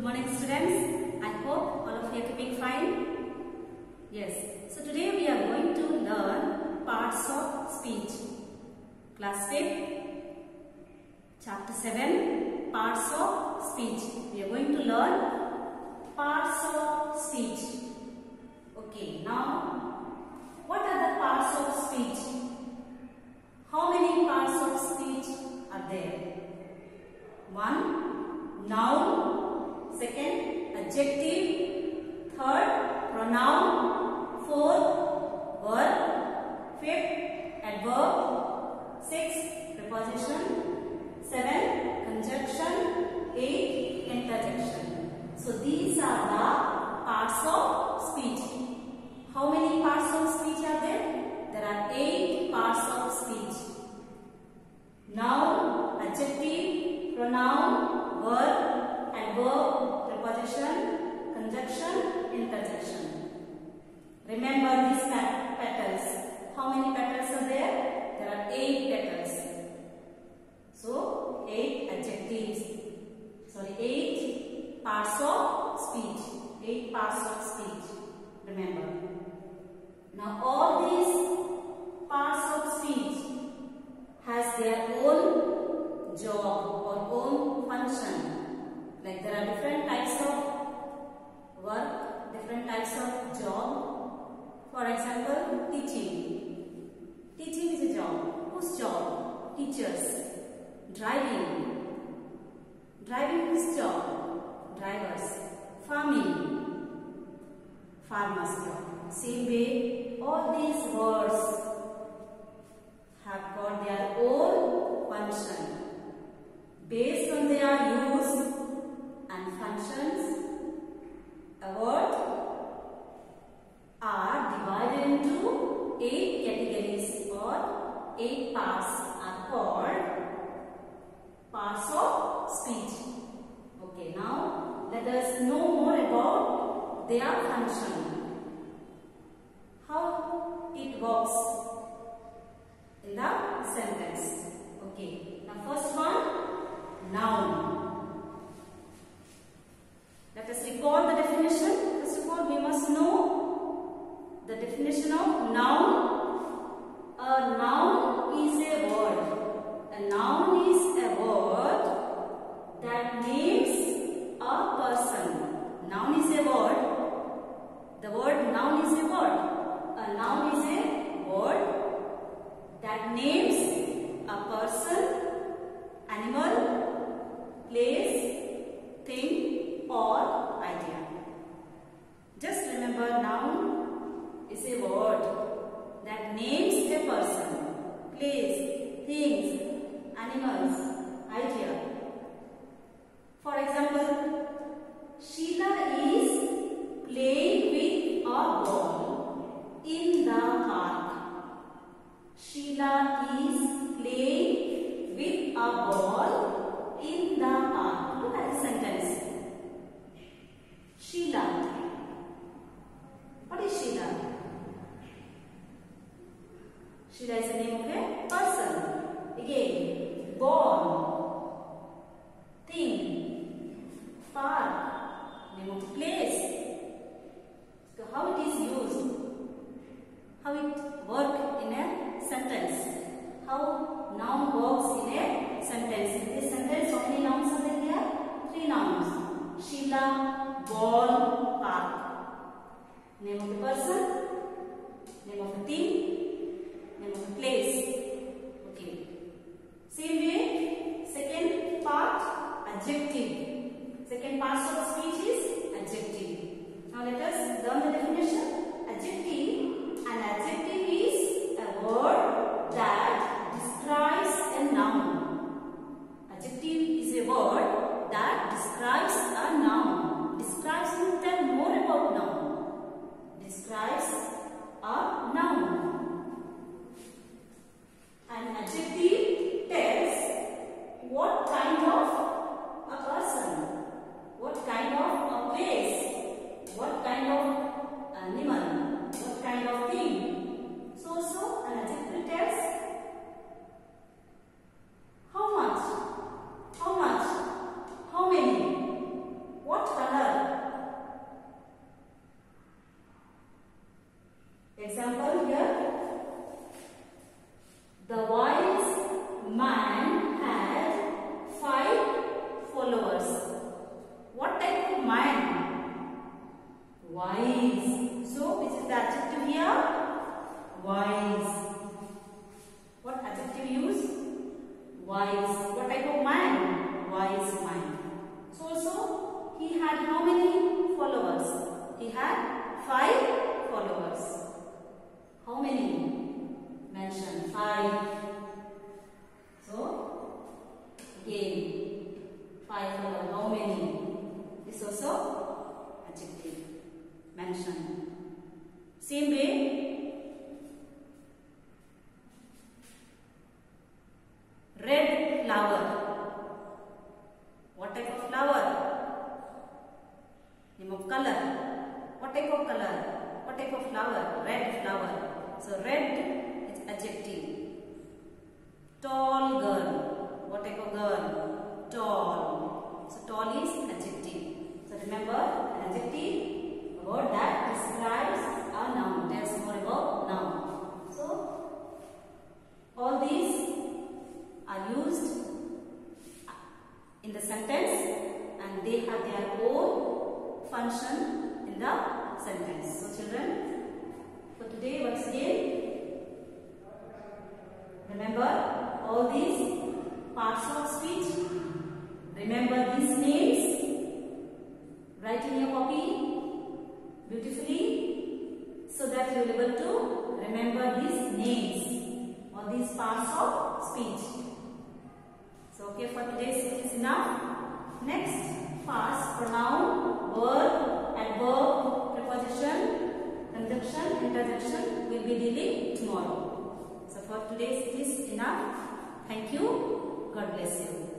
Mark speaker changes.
Speaker 1: morning students. I hope all of you are keeping fine. Yes, so today we are going to learn parts of speech. Class 5, chapter 7, parts of speech. We are going to learn parts of speech. Okay, now what are the parts of speech? How many parts of speech are there? 1. Noun. 2nd. Adjective. 3rd. Pronoun. 4th. Verb. 5th. Adverb. 6th. Preposition. 7th. Conjunction. 8th. Interjection. So these are the parts of speech. How many parts of speech are there? There are 8 parts of speech. Noun, adjective, pronoun, verb, adverb, preposition, conjunction, interjection. Remember these petals. How many petals are there? There are 8 petals. So 8 adjectives. 8 parts of speech. 8 parts of speech. Remember. Now all these parts of speech has their own job or own function. Like there are different types of work, different types of job. For example, teaching. Teaching is a job. Whose job? Teachers. Driving. Driving whose job? Drivers. Farming. Farmers' job. Same way, all these words have got their own function. Based on their use and functions, a word are divided into 8 categories or 8 parts are called parts of speech. Okay, now let us know more about their function. How it works in the sentence. Okay. Now first one, noun. Let us recall the definition. First of all, we must know the definition of noun. A noun is a word. A noun is a word that names a person. Noun is a word. The word noun is a word. A noun is a word that names a person, animal, place, thing or idea. Just remember, noun is a word that names a person, place, things, animals, idea. For example, Sheila is playing with a ball in the park. Sheila is playing with a ball in the park. Look at the sentence. Sheila. What is Sheila? Sheila is the name of a person. Again, ball, thing, park, name of the place. So how it is used? How it works in a sentence? How noun works in a sentence? In this sentence, how many nouns are there here? 3 nouns. Sheila, ball, park. Name of the person, name of the thing, name of the place. Okay. Same way, second part, adjective. Second part of speech is adjective. Now let us learn the definition. Adjective. An adjective is a word that describes a noun. Adjective is a word that describes a noun. Describes means tell more about noun. Describes a noun. 5. So again 5 color. How many? This also adjective mentioned. Same way, red flower. What type of flower? Name of color. What type of color? What type of flower? Red flower. So red is adjective. Tall girl. What type of girl? Tall. So tall is adjective. So remember, an adjective, a word that describes a noun. Tells more about noun. So all these are used in the sentence and they have their own function in the sentence. So children, for today once again, remember all these parts of speech. Remember these names. Write in your copy beautifully so that you will be able to remember these names or these parts of speech. So okay, for today it is enough. Next parts, pronoun, verb, adverb, preposition, conjunction, interjection will be dealing tomorrow. So for today it is enough. Thank you. God bless you.